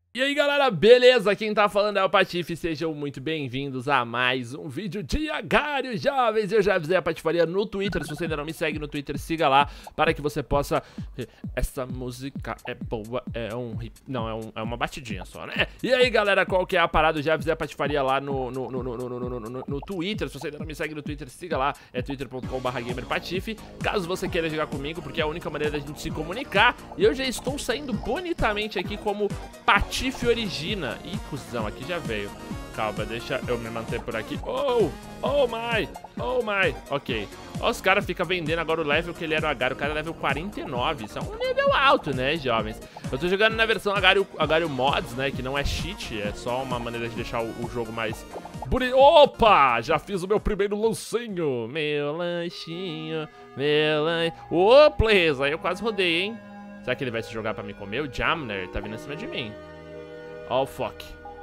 E aí galera, beleza? Quem tá falando é o Patife, sejam muito bem-vindos a mais um vídeo de Agário Jovens. Eu já avisei a Patifaria no Twitter, se você ainda não me segue no Twitter, siga lá para que você possa... Essa música é boa, é um hip... Não, é uma batidinha só, né? E aí galera, qual que é a parada? Eu já avisei a Patifaria lá no Twitter, se você ainda não me segue no Twitter, siga lá, é twitter.com/gamerpatife. Caso você queira jogar comigo, porque é a única maneira da gente se comunicar. E eu já estou saindo bonitamente aqui como Patife Origina. Ih, cuzão, aqui já veio. Calma, deixa eu me manter por aqui. Oh my. Ok. Ó, os caras ficam vendendo agora o level que ele era o Agário. O cara é level 49. Isso é um nível alto, né, jovens? Eu tô jogando na versão Agário Mods, né, que não é cheat. É só uma maneira de deixar o jogo mais bonito. Opa! Já fiz o meu primeiro lancinho. Meu lanchinho. Ô, players, aí eu quase rodei, hein? Será que ele vai se jogar pra me comer? O Jamner tá vindo acima de mim. Oh, fuck.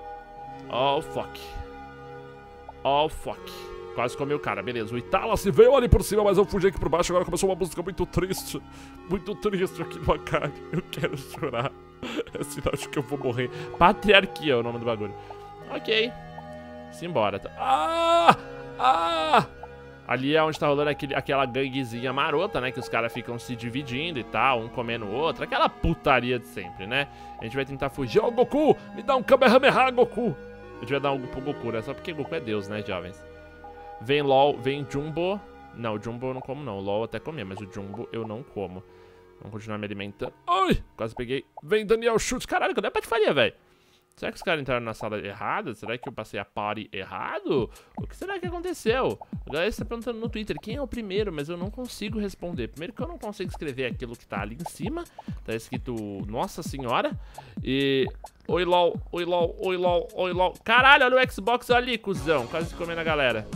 Quase comi o cara, beleza. O Itala se veio ali por cima, mas eu fugi aqui por baixo. Agora começou uma música muito triste. Muito triste aqui no Agário. Eu quero chorar. É sinal de que eu vou morrer. Patriarquia é o nome do bagulho. Ok. Simbora. Ali é onde tá rolando aquela ganguezinha marota, né? Que os caras ficam se dividindo e tal, um comendo o outro. Aquela putaria de sempre, né? A gente vai tentar fugir. Ó, Goku! Me dá um Kamehameha, Goku! A gente vai dar um pro Goku, né? Só porque Goku é Deus, né, jovens? Vem LOL, vem Jumbo. Não, o Jumbo eu não como, não. O LOL eu até comi, mas o Jumbo eu não como. Vamos continuar me alimentando. Ai! Quase peguei. Vem Daniel Schultz. Caralho, cadê a Patifaria, velho? Será que os caras entraram na sala errada? Será que eu passei a party errado? O que será que aconteceu? A galera está perguntando no Twitter quem é o primeiro, mas eu não consigo responder. Primeiro que eu não consigo escrever aquilo que tá ali em cima. Tá escrito Nossa Senhora. E... Oi, LOL. Caralho, olha o Xbox ali, cuzão. Quase comendo a galera.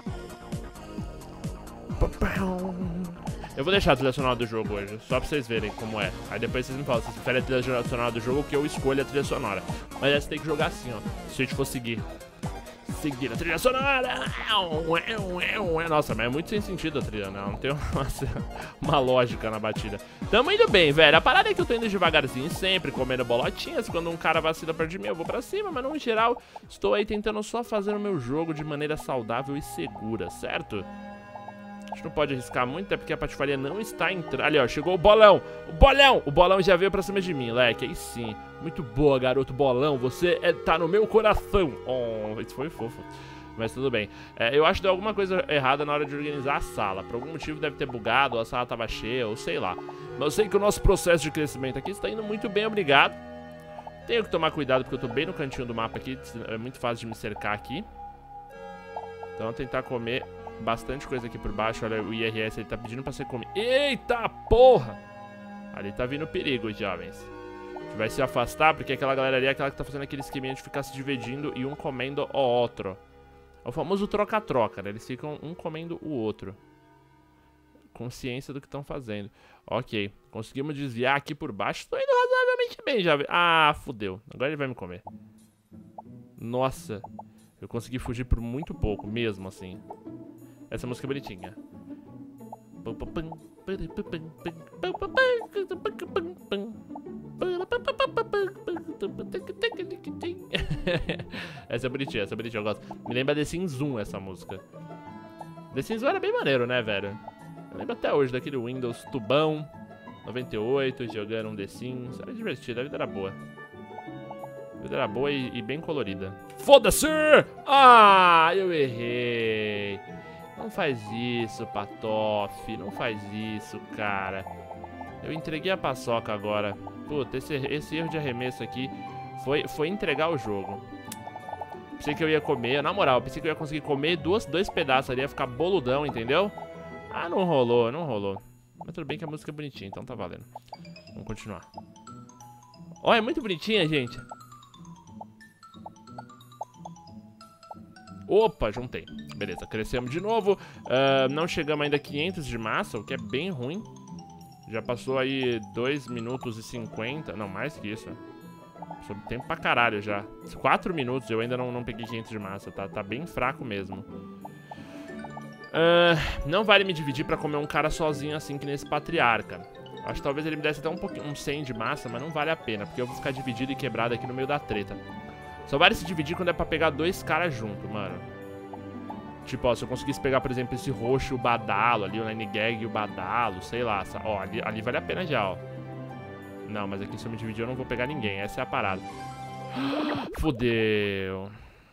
Eu vou deixar a trilha sonora do jogo hoje, só pra vocês verem como é. Aí depois vocês me falam se vocês preferem a trilha sonora do jogo, que eu escolho a trilha sonora. Mas essa tem que jogar assim, ó. Se a gente for seguir a trilha sonora. Nossa, mas é muito sem sentido a trilha, né? Não tem uma lógica na batida. Tamo indo bem, velho. A parada é que eu tô indo devagarzinho sempre, comendo bolotinhas. Quando um cara vacila perto de mim, eu vou pra cima. Mas no geral, estou aí tentando só fazer o meu jogo de maneira saudável e segura, certo? A gente não pode arriscar muito, até porque a Patifaria não está entrando. Ali, ó, chegou o bolão. O bolão já veio pra cima de mim, leque. Aí sim. Muito boa, garoto bolão. Você tá no meu coração. Oh, isso foi fofo. Mas tudo bem. Eu acho que deu alguma coisa errada na hora de organizar a sala. Por algum motivo deve ter bugado, ou a sala tava cheia, ou sei lá. Mas eu sei que o nosso processo de crescimento aqui está indo muito bem, obrigado. Tenho que tomar cuidado, porque eu tô bem no cantinho do mapa aqui. É muito fácil de me cercar aqui. Então, tentar comer bastante coisa aqui por baixo. Olha, o IRS, ele tá pedindo pra ser comido. Eita porra! Ali tá vindo perigo, jovens. A gente vai se afastar, porque aquela galera ali é aquela que tá fazendo aquele esqueminha de ficar se dividindo e um comendo o outro. É o famoso troca-troca, né? Eles ficam um comendo o outro. Consciência do que estão fazendo. Ok, conseguimos desviar aqui por baixo. Tô indo razoavelmente bem, jovem. Ah, fudeu. Agora ele vai me comer. Nossa. Eu consegui fugir por muito pouco, mesmo assim. Essa música é bonitinha. Essa é bonitinha, eu gosto. Me lembra The Sims 1 essa música. The Sims 1 era bem maneiro, né, velho? Eu lembro até hoje daquele Windows tubão 98, jogando um The Sims. Era divertido, a vida era boa. A vida era boa e bem colorida. Foda-se! Ah, eu errei. Não faz isso, Patof. Não faz isso, cara. Eu entreguei a paçoca agora. Puta, esse erro de arremesso aqui foi entregar o jogo. Pensei que eu ia comer, na moral, pensei que eu ia conseguir comer dois pedaços ali, ia ficar boludão, entendeu? Ah, não rolou. Mas tudo bem que a música é bonitinha, então tá valendo. Vamos continuar. Ó, é muito bonitinha, gente. Opa, juntei. Beleza, crescemos de novo. Não chegamos ainda a 500 de massa, o que é bem ruim. Já passou aí 2 minutos e 50. Não, mais que isso. Passou tempo pra caralho já. 4 minutos, eu ainda não peguei 500 de massa. Tá bem fraco mesmo. Não vale me dividir pra comer um cara sozinho assim que nesse patriarca. Acho que talvez ele me desse até um pouquinho, um 100 de massa, mas não vale a pena, porque eu vou ficar dividido e quebrado aqui no meio da treta. Só vale se dividir quando é pra pegar 2 caras junto, mano. Tipo, ó, se eu conseguisse pegar, por exemplo, esse roxo e o badalo ali, o Nine Gag e o badalo, sei lá. Ó, ali vale a pena já, ó. Não, mas aqui se eu me dividir eu não vou pegar ninguém, essa é a parada. Fudeu.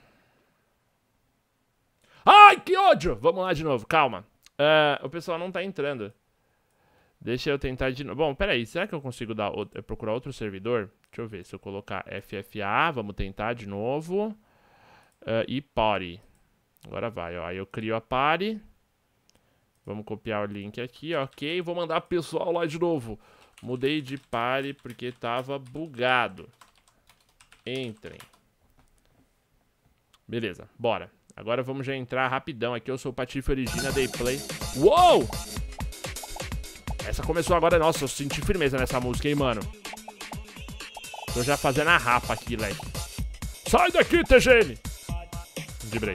Ai, que ódio! Vamos lá de novo, calma. O pessoal não tá entrando. Deixa eu tentar de novo. Bom, peraí, será que eu consigo procurar outro servidor? Deixa eu ver, se eu colocar FFA, vamos tentar de novo. E party. Agora vai, ó. Aí eu crio a party. Vamos copiar o link aqui, ok. Vou mandar pro pessoal lá de novo. Mudei de party porque tava bugado. Entrem. Beleza, bora. Agora vamos já entrar rapidão aqui. Eu sou o Patife Origina, Day Play. Uou! Essa começou agora. Nossa, eu senti firmeza nessa música, hein, mano. Tô já fazendo a rapa aqui, leque. Sai daqui, TGN! Vibrei.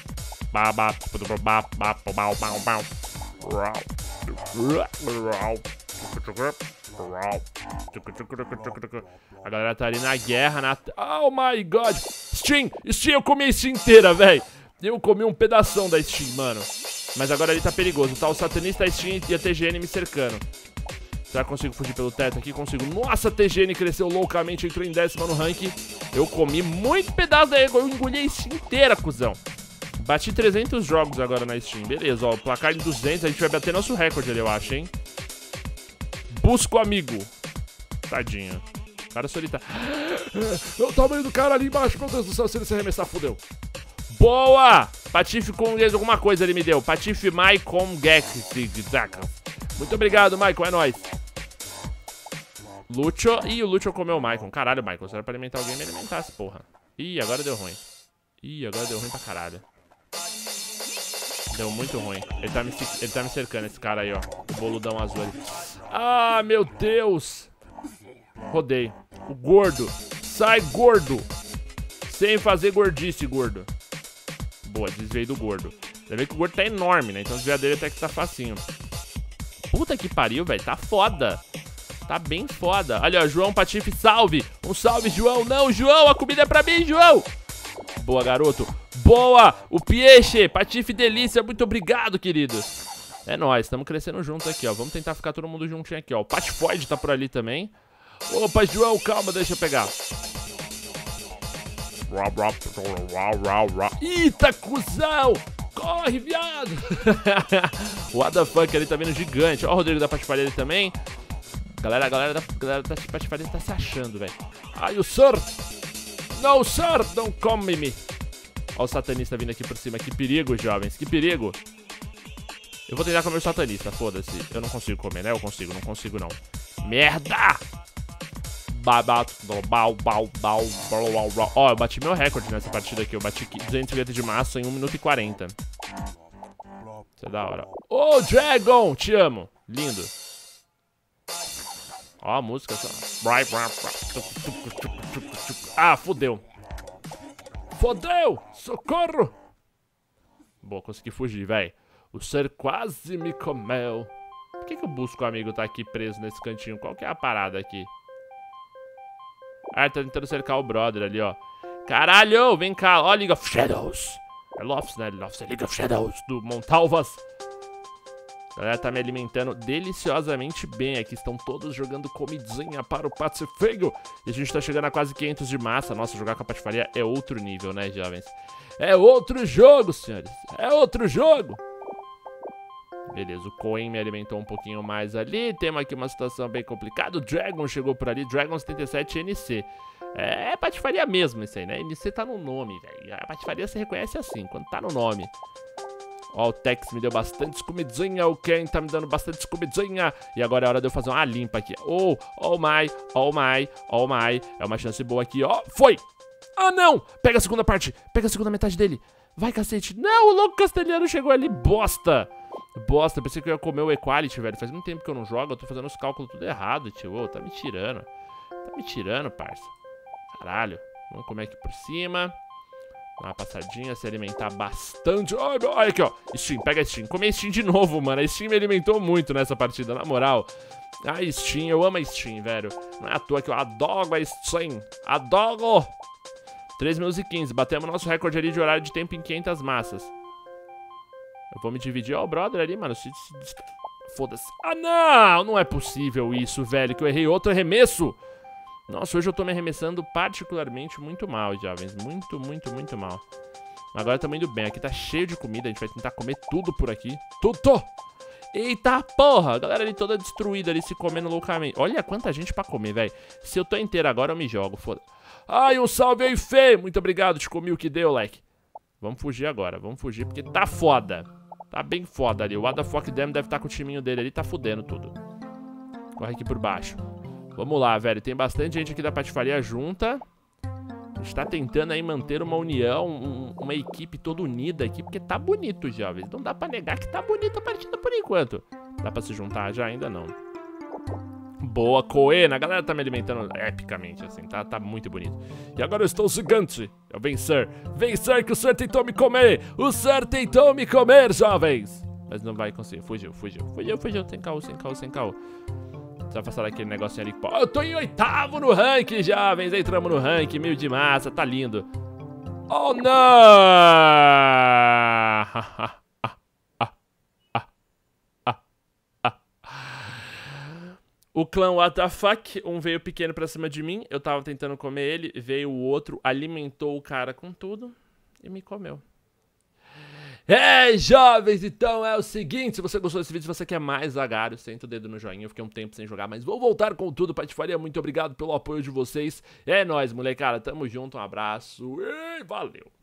A galera tá ali na guerra, Oh my god! Steam, eu comi a Steam inteira, velho. Eu comi um pedação da Steam, mano. Mas agora ali tá perigoso. Tá o satanista, a Steam e a TGN me cercando. Será que consigo fugir pelo teto aqui? Consigo. Nossa, a TGN cresceu loucamente, entrou em 10º no ranking. Eu comi muito pedaço da Ego. Eu engoli a Steam inteira, cuzão. Bati 300 jogos agora na Steam. Beleza, ó. Placar de 200. A gente vai bater nosso recorde ali, eu acho, hein? Busca o amigo. Tadinho. Cara solitário. É o tamanho do cara ali embaixo. Meu Deus do céu, se ele se arremessar, fudeu. Boa! Patife com alguma coisa ele me deu. Patife Maicon Gex. Muito obrigado, Maicon. É nóis. Lucho. Ih, o Lucho comeu o Maicon. Caralho, Maicon. Se era pra alimentar alguém, me alimentasse, porra. Ih, agora deu ruim. Ih, agora deu ruim pra caralho. Deu muito ruim. Ele tá me cercando, esse cara aí, ó. O boludão azul ali. Ah, meu Deus. Rodei. O gordo. Sai, gordo. Sem fazer gordice, gordo. Boa, desviei do gordo. Você vê que o gordo tá enorme, né? Então desviar dele até que tá facinho. Puta que pariu, velho. Tá foda. Tá bem foda. Olha, ó, João Patife, salve. Um salve, João. Não, João, a comida é pra mim, João. Boa, garoto. Boa. O Peixe. Patife delícia. Muito obrigado, querido. É nóis. Estamos crescendo juntos aqui, ó. Vamos tentar ficar todo mundo juntinho aqui, ó. O Patifoid tá por ali também. Opa, João, calma. Deixa eu pegar. Eita, cuzão! Corre, viado! O What the fuck ali tá vindo gigante. Ó o Rodrigo da Patifaria ali também. Galera da Patifaria tá se achando, velho. Ai, o Sir! No, Sir! Don't come me! Ó o satanista vindo aqui por cima. Que perigo, jovens. Que perigo. Eu vou tentar comer o satanista, foda-se. Eu não consigo comer, né? Eu consigo, não consigo não. Merda! Ó, eu bati meu recorde nessa partida aqui. Eu bati 250 de massa em 1 minuto e 40. Isso é da hora. Ô, Dragon! Te amo. Lindo. Ó a música só. Ah, fodeu. Fodeu! Socorro! Boa, consegui fugir, velho. O ser quase me comeu. Por que o Busco amigo tá aqui preso nesse cantinho? Qual que é a parada aqui? Ah, ele tá tentando cercar o brother ali, ó. Caralho, vem cá. Ó, League of Shadows. É Lofts, né? Lofts é League of Shadows do Montalvas. A galera tá me alimentando deliciosamente bem aqui. Estão todos jogando comidinha para o Patifeio. E a gente tá chegando a quase 500 de massa. Nossa, jogar com a patifaria é outro nível, né, jovens? É outro jogo, senhores. É outro jogo. Beleza, o Coen me alimentou um pouquinho mais ali. Temos aqui uma situação bem complicada. O Dragon chegou por ali. Dragon 77 NC. É patifaria mesmo isso aí, né? NC tá no nome, velho. A patifaria se reconhece assim, quando tá no nome. Ó, o Tex me deu bastante comidinha. O Ken tá me dando bastante comidinha. E agora é hora de eu fazer uma limpa aqui. Oh my. É uma chance boa aqui, ó. Foi! Ah, não! Pega a segunda parte. Pega a segunda metade dele. Vai, cacete. Não, o louco castelhano chegou ali. Bosta. Bosta, pensei que eu ia comer o Equality, velho. Faz muito tempo que eu não jogo, eu tô fazendo os cálculos tudo errado, tio. Ô, tá me tirando. Tá me tirando, parça. Caralho. Vamos comer aqui por cima. Dá uma passadinha, se alimentar bastante. Olha aqui, ó. Steam, pega a Steam. Comi a Steam de novo, mano. A Steam me alimentou muito nessa partida, na moral. A Steam, eu amo a Steam, velho. Não é à toa que eu adoro a Steam. Adoro! 3 minutos e 15. Batemos nosso recorde ali de horário de tempo em 500 massas. Eu vou me dividir. Ó, o brother ali, mano. Foda-se. Ah, não! Não é possível isso, velho. Que eu errei outro arremesso. Nossa, hoje eu tô me arremessando particularmente muito mal, jovens. Muito, muito, muito mal. Agora estamos indo bem. Aqui tá cheio de comida. A gente vai tentar comer tudo por aqui. Tudo! Eita porra! A galera ali toda destruída ali, se comendo loucamente. Olha quanta gente pra comer, velho. Se eu tô inteiro agora, eu me jogo. Foda. Ai, um salve aí, Fê! Muito obrigado, te comi o que deu, leque. Vamos fugir agora. Vamos fugir porque tá foda. Tá bem foda ali. O What the Fuck Damn deve estar com o timinho dele ali. Tá fudendo tudo. Corre aqui por baixo. Vamos lá, velho. Tem bastante gente aqui da patifaria junta. A gente tá tentando aí manter uma união, uma equipe toda unida aqui, porque tá bonito, jovens. Não dá pra negar que tá bonita a partida por enquanto. Dá pra se juntar já? Ainda não. Boa, Coena. A galera tá me alimentando epicamente, assim. Tá muito bonito. E agora eu estou gigante. Eu vencer. Vencer que o senhor tentou me comer. O senhor tentou me comer, jovens. Mas não vai conseguir. Fugiu. Sem caô, sem caô. Só afastar aquele negocinho ali. Eu tô em 8º no ranking, jovens. Entramos no ranking, 1000 de massa. Tá lindo. Oh, não! O clã What the Fuck, um veio pequeno pra cima de mim. Eu tava tentando comer ele. Veio o outro, alimentou o cara com tudo e me comeu. Jovens, então é o seguinte, se você gostou desse vídeo, se você quer mais Agário, senta o dedo no joinha. Eu fiquei um tempo sem jogar, mas vou voltar com tudo. Patifaria, muito obrigado pelo apoio de vocês. É nóis, molecada, tamo junto, um abraço e valeu.